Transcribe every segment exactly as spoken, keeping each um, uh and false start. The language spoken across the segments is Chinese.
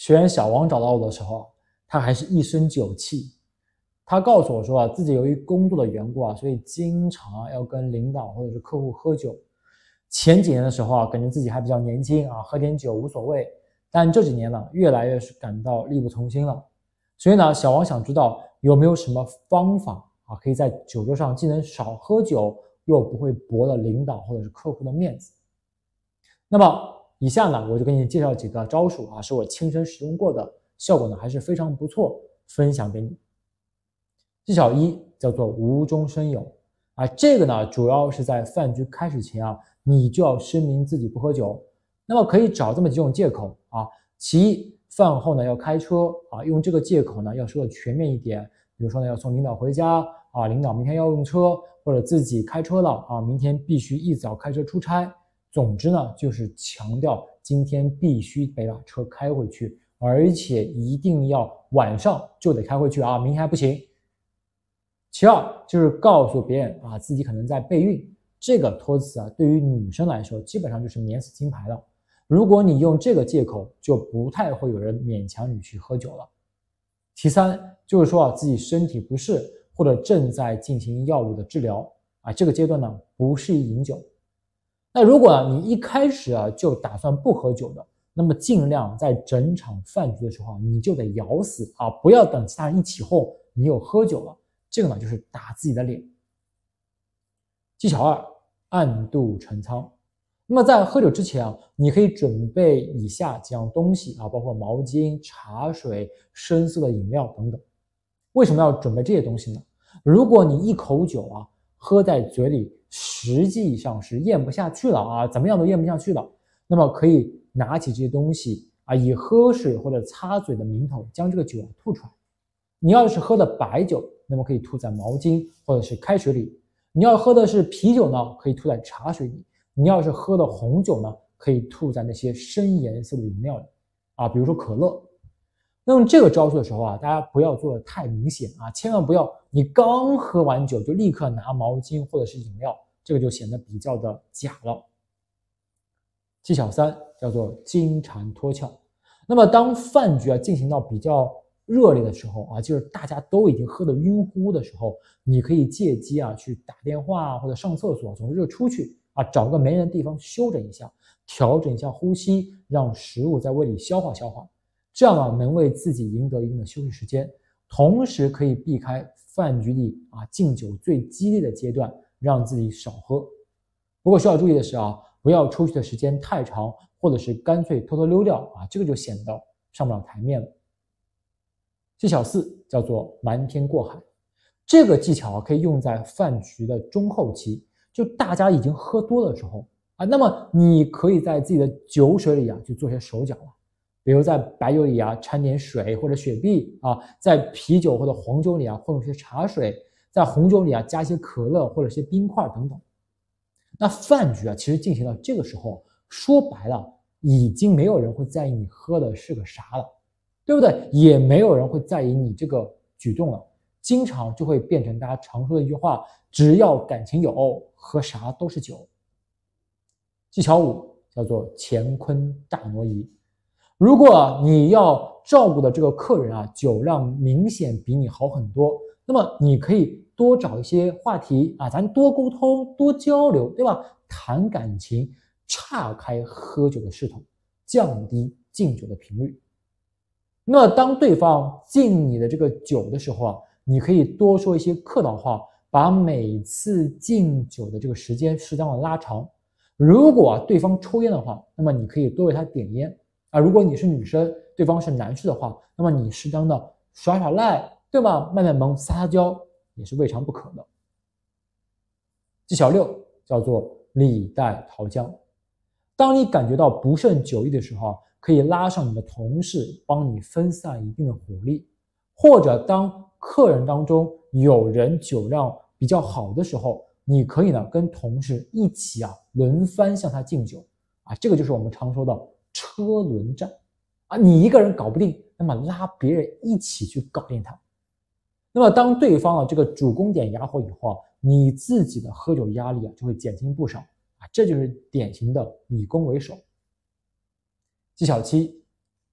学员小王找到我的时候，他还是一身酒气。他告诉我说啊，自己由于工作的缘故啊，所以经常啊要跟领导或者是客户喝酒。前几年的时候啊，感觉自己还比较年轻啊，喝点酒无所谓。但这几年呢，越来越是感到力不从心了。所以呢，小王想知道有没有什么方法啊，可以在酒桌上既能少喝酒，又不会驳了领导或者是客户的面子。那么以下呢，我就给你介绍几个招数啊，是我亲身使用过的，效果呢还是非常不错，分享给你。技巧一叫做无中生有啊，这个呢主要是在饭局开始前啊，你就要声明自己不喝酒。那么可以找这么几种借口啊，其一，饭后呢要开车啊，用这个借口呢要说的全面一点，比如说呢要送领导回家啊，领导明天要用车，或者自己开车了啊，明天必须一早开车出差。总之呢，就是强调今天必须得把车开回去，而且一定要晚上就得开回去啊，明天还不行。其二就是告诉别人啊，自己可能在备孕，这个托词啊，对于女生来说基本上就是免死金牌了。如果你用这个借口，就不太会有人勉强你去喝酒了。其三就是说啊，自己身体不适或者正在进行药物的治疗啊，这个阶段呢不适宜饮酒。那如果啊你一开始啊就打算不喝酒的，那么尽量在整场饭局的时候啊，你就得咬死啊，不要等其他人一起哄，你又喝酒了，这个呢就是打自己的脸。技巧二，暗度陈仓。那么在喝酒之前啊，你可以准备以下几样东西啊，包括毛巾、茶水、深色的饮料等等。为什么要准备这些东西呢？如果你一口酒啊喝在嘴里，实际上是咽不下去了啊，怎么样都咽不下去了，那么可以拿起这些东西啊，以喝水或者擦嘴的名头将这个酒吐出来。你要是喝的白酒，那么可以吐在毛巾或者是开水里；你要喝的是啤酒呢，可以吐在茶水里；你要是喝的红酒呢，可以吐在那些深颜色的饮料里啊，比如说可乐。那用这个招数的时候啊，大家不要做的太明显啊，千万不要你刚喝完酒就立刻拿毛巾或者是饮料，这个就显得比较的假了。技巧三叫做金蝉脱壳。那么当饭局啊进行到比较热烈的时候啊，就是大家都已经喝得晕乎的时候，你可以借机啊去打电话或者上厕所，总之就出去啊，找个没人的地方休整一下，调整一下呼吸，让食物在胃里消化消化。这样呢，能为自己赢得一定的休息时间，同时可以避开饭局里啊敬酒最激烈的阶段，让自己少喝。不过需要注意的是啊，不要出去的时间太长，或者是干脆偷偷溜掉啊，这个就显得上不了台面了。技巧四叫做瞒天过海，这个技巧可以用在饭局的中后期，就大家已经喝多的时候啊，那么你可以在自己的酒水里啊去做些手脚啊。比如在白酒里啊掺点水或者雪碧啊，在啤酒或者黄酒里啊混入些茶水，在红酒里啊加一些可乐或者些冰块等等。那饭局啊其实进行到这个时候，说白了已经没有人会在意你喝的是个啥了，对不对？也没有人会在意你这个举动了，经常就会变成大家常说的一句话，只要感情有，喝啥都是酒。技巧五叫做乾坤大挪移。如果你要照顾的这个客人啊，酒量明显比你好很多，那么你可以多找一些话题啊，咱多沟通、多交流，对吧？谈感情，岔开喝酒的势头，降低敬酒的频率。那么当对方敬你的这个酒的时候啊，你可以多说一些客套话，把每次敬酒的这个时间适当的拉长。如果啊对方抽烟的话，那么你可以多为他点烟。啊，如果你是女生，对方是男士的话，那么你适当的耍耍赖，对吧？卖卖萌、撒撒娇也是未尝不可的。技巧六叫做礼带桃僵。当你感觉到不胜酒意的时候，可以拉上你的同事帮你分散一定的火力，或者当客人当中有人酒量比较好的时候，你可以呢跟同事一起啊轮番向他敬酒啊，这个就是我们常说的车轮战啊，你一个人搞不定，那么拉别人一起去搞定他。那么当对方啊这个主攻点哑火以后啊，你自己的喝酒压力啊就会减轻不少啊，这就是典型的以攻为守。技巧七，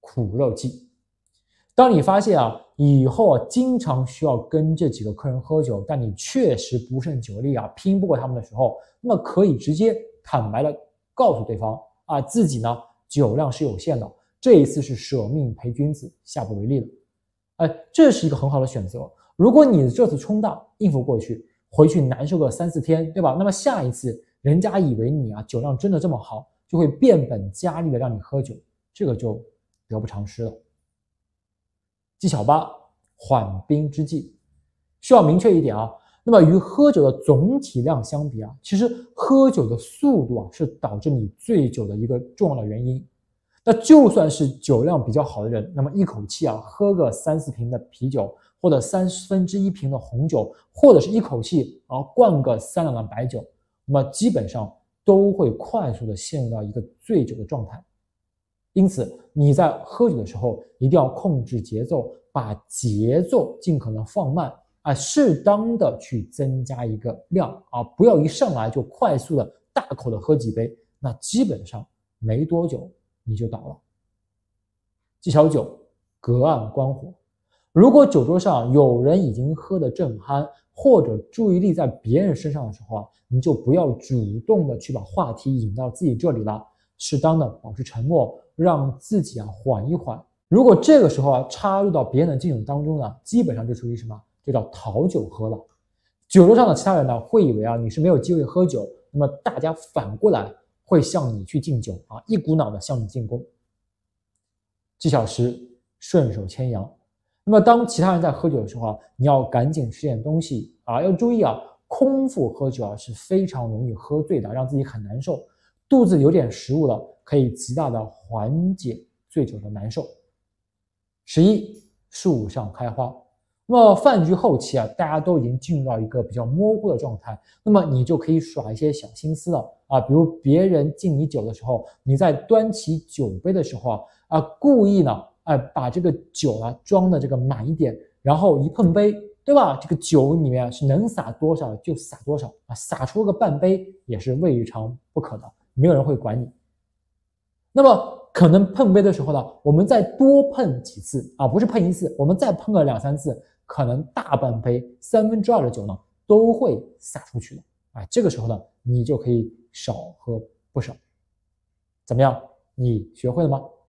苦肉计。当你发现啊，以后啊经常需要跟这几个客人喝酒，但你确实不胜酒力啊，拼不过他们的时候，那么可以直接坦白的告诉对方啊，自己呢酒量是有限的，这一次是舍命陪君子，下不为例了。哎，这是一个很好的选择。如果你这次冲大应付过去，回去难受个三四天，对吧？那么下一次人家以为你啊酒量真的这么好，就会变本加厉的让你喝酒，这个就得不偿失了。技巧八，缓兵之计。需要明确一点啊，那么与喝酒的总体量相比啊，其实喝酒的速度啊是导致你醉酒的一个重要的原因。那就算是酒量比较好的人，那么一口气啊喝个三四瓶的啤酒，或者三分之一瓶的红酒，或者是一口气啊灌个三两的白酒，那么基本上都会快速的陷入到一个醉酒的状态。因此你在喝酒的时候一定要控制节奏，把节奏尽可能放慢啊，适当的去增加一个量啊，不要一上来就快速的大口的喝几杯，那基本上没多久你就倒了。技巧九，隔岸观火。如果酒桌上有人已经喝得正酣，或者注意力在别人身上的时候啊，你就不要主动的去把话题引到自己这里了，适当的保持沉默，让自己啊缓一缓。如果这个时候啊插入到别人的敬酒当中呢，基本上就属于什么？就叫讨酒喝了。酒桌上的其他人呢，会以为啊你是没有机会喝酒，那么大家反过来会向你去敬酒啊，一股脑的向你进攻。技巧十，顺手牵羊。那么当其他人在喝酒的时候啊，你要赶紧吃点东西啊，要注意啊，空腹喝酒啊是非常容易喝醉的，让自己很难受。肚子有点食物了，可以极大的缓解醉酒的难受。十一，树上开花。那么饭局后期啊，大家都已经进入到一个比较模糊的状态，那么你就可以耍一些小心思了啊，比如别人敬你酒的时候，你在端起酒杯的时候啊，啊故意呢，哎把这个酒啊装的这个满一点，然后一碰杯，对吧？这个酒里面是能洒多少就洒多少啊，洒出个半杯也是未尝不可的，没有人会管你。那么可能碰杯的时候呢，我们再多碰几次啊，不是碰一次，我们再碰个两三次，可能大半杯三分之二的酒呢都会洒出去的。哎，这个时候呢，你就可以少喝不少。怎么样？你学会了吗？